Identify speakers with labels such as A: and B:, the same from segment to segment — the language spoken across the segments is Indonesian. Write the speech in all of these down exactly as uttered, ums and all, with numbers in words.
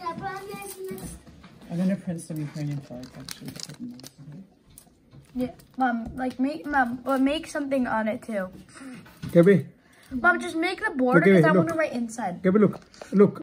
A: I'm gonna print some Ukrainian flags actually.
B: Yeah, Mom, like make Mom, but make something on it too.
C: Gabi.
B: Mom, just make the border
C: Okay,
B: because I
C: look.
B: want to write inside.
C: Gabi, look. Look.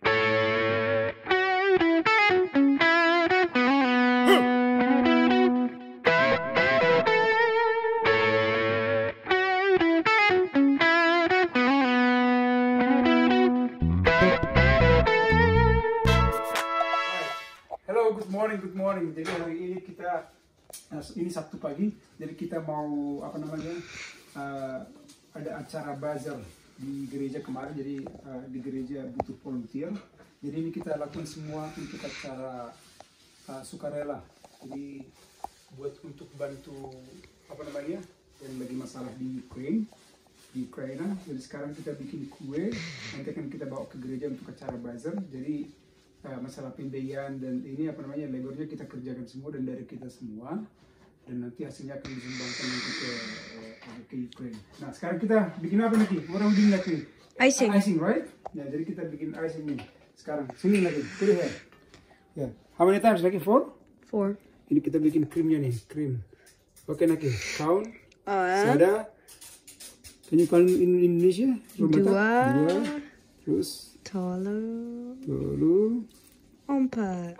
C: Hello, good morning, good morning. Jadi hari ini kita ini Sabtu pagi. Jadi kita mau apa namanya? Uh, ada acara bazar di gereja kemarin. Jadi uh, di gereja butuh volunteer. Jadi ini kita lakukan semua untuk acara uh, sukarela. Jadi buat untuk bantu apa namanya? Yang lagi masalah di Ukraine, di Ukraina. Jadi sekarang kita bikin kue. Nanti akan kita bawa ke gereja untuk acara bazar. Jadi Uh, masalah pembiayaan dan ini apa namanya labornya kita kerjakan semua dan dari kita semua dan nanti hasilnya akan disumbangkan nanti ke uh, ke Ukraine. Nah sekarang kita bikin apa nih? Orang bikin lagi
B: Icing.
C: Uh, icing, right? Ya jadi kita bikin icing nih. Sekarang sini lagi. Put it here. Ya. How many times lagi? Four?
B: Four.
C: Ini kita bikin krimnya nih, krim. Oke Naki, count.
B: Uh,
C: Sada. Can you count in Indonesia?
B: Dua.
C: Dua. Terus.
B: Tolu.
C: Lalu.
B: Empat.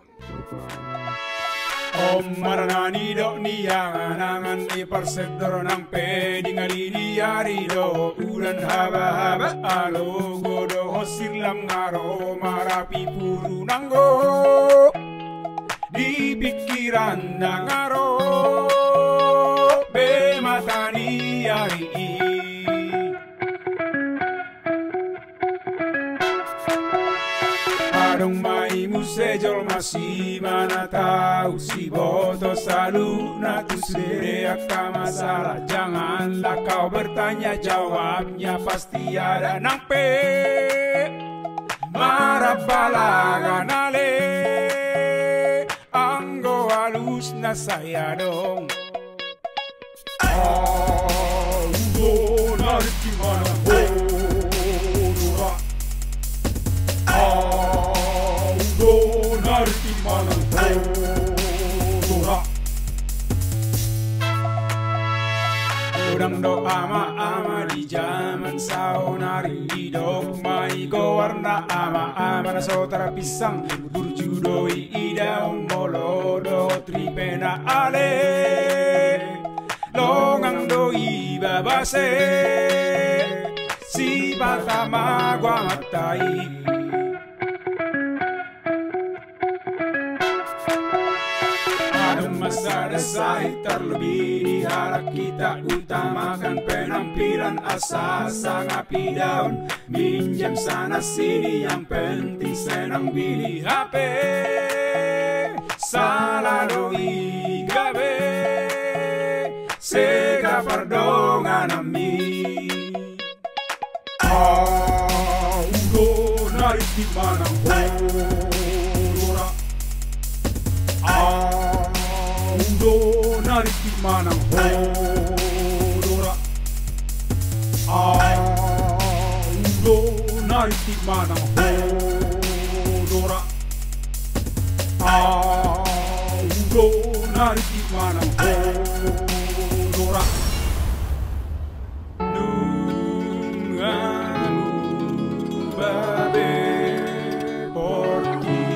D: Om maranani do niyangan angan di persedor nang pedi ngalini yarido udan haba haba alo godo hosir lam ngaro marapi puru nanggo di pikiran nangaro be matani yari Adong mai musejol masih mana tahu si boto selalu natu sendiri akan masalah janganlah kau bertanya jawabnya pasti ada nang pe marabalagan ale anggo halus na saya dong anggo nariti mana bodoh Narti manang bodoh Udang do ama-ama di zaman saunari Hidok mai go warna ama-ama na sotara pisang Burjudoi ida umbolo do tripena ale Longang do iba base Si batama gua matai Masa dasar terlebih di harap kita utamakan penampilan asal sangat daun minjam sana sini yang penting senang beli H P salah doi gabe sega perdongan ami audo narik di mana bodoh Audo narik di mana bodoh Audo narik di mana bodoh Audo narik di mana bodoh Nungamu babe porti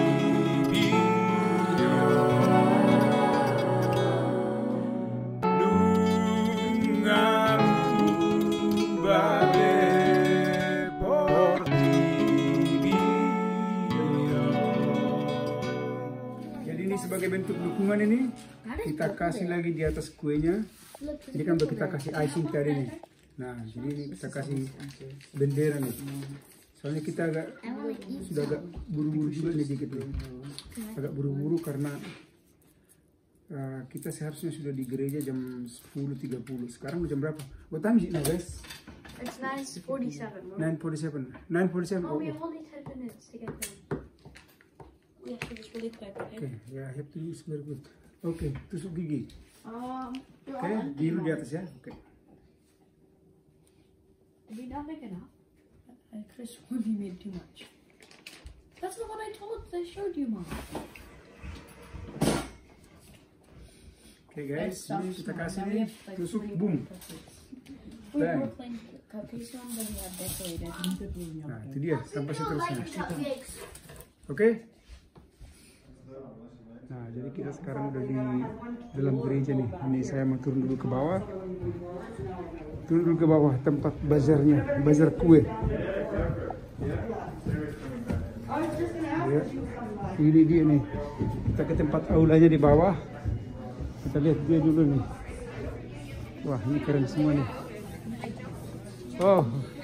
C: sebagai bentuk dukungan ini kita kasih lagi di atas kuenya ini kan kita kasih icing tadi nih nah jadi ini kita kasih bendera nih soalnya kita agak sudah agak buru-buru juga nih dikit nih agak buru-buru karena uh, kita seharusnya sudah di gereja jam sepuluh tiga puluh sekarang jam berapa? What time is it now guys?
B: It's nine forty-seven.
C: nine forty-seven. nine forty-seven.
B: Oh, we have only ten minutes to get done. We have to do this really quick, okay?
C: Okay, yeah, I have to use very good. Okay, tusuk gigi.
B: Um,
C: Oke, okay, biru di atas ya. Oke. Okay.
B: Did we not make enough? I could have sworn we made too much. That's the one I told. I showed you, Mom.
C: Oke guys,
B: Stuff
C: ini kita
B: small.
C: kasih
B: Now we
C: nih,
B: have, like,
C: tusuk,
B: three
C: boom.
B: more cupcakes. We
C: Bang.
B: were playing cupcakes on, but we have decorated.
C: Nah, itu dia sampai seterusnya. Oke. Nah, jadi kita sekarang udah di dalam gereja nih. Ini saya mau turun dulu ke bawah. Turun dulu ke bawah tempat bazarnya, bazar kue. Ya, ini dia nih. Kita ke tempat aulanya di bawah. Kita lihat dia dulu nih. Wah, ini keren semua nih. Oh.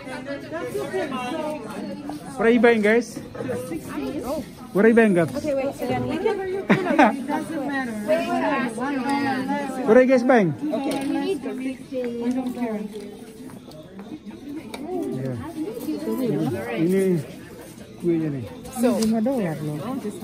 C: What are you buying, guys? What are you buying, guys?
E: Okay, wait, so then we can...
A: Doesn't matter.
C: What are you guys buying?
A: Okay. I don't care.
C: Ya. Ini kuenya nih.
A: So, lima dolar loh.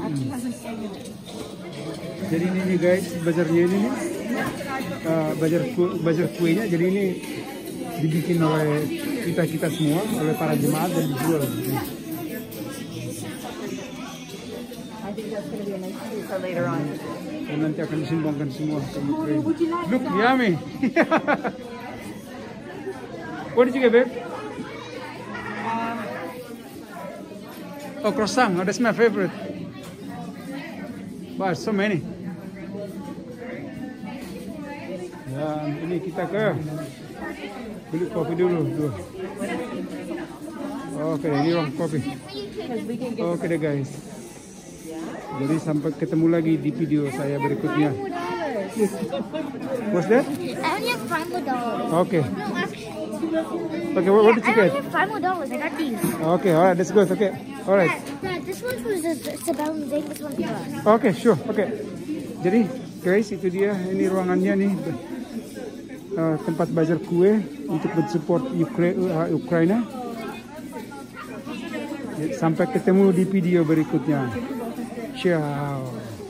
C: Jadi ini nih guys, bazarnya ini nih. Uh, bazar ku, bazar kuenya. Jadi ini dibikin oleh kita-kita semua, oleh para jemaat dan dijual.
E: I think that's going to be a nice treat for later on.
C: Dan nanti akan disumbangkan semua ke Ukraine. Look, yummy. What did you get, babe? Oh, croissant. Oh, that's my favorite. Wow, so many. Dan ini kita ke beli kopi dulu. Tuh. Oke, ini ruang kopi. Oke deh guys. Jadi sampai ketemu lagi di video saya berikutnya. What's that?
F: I only have five more dollars.
C: Okay.
F: No, actually.
C: Okay, what, what did you
F: I only
C: get?
F: have five more dollars. I got these.
C: Okay, alright, that's good. Okay, alright.
F: Dad, Dad, this one's for Isabel and Zane. This one's for us.
C: Okay, sure. Okay. Jadi guys, itu dia. Ini ruangannya nih. Uh, tempat bazar kue untuk mensupport Ukra uh, Ukraina. Sampai ketemu di video berikutnya. Ciao.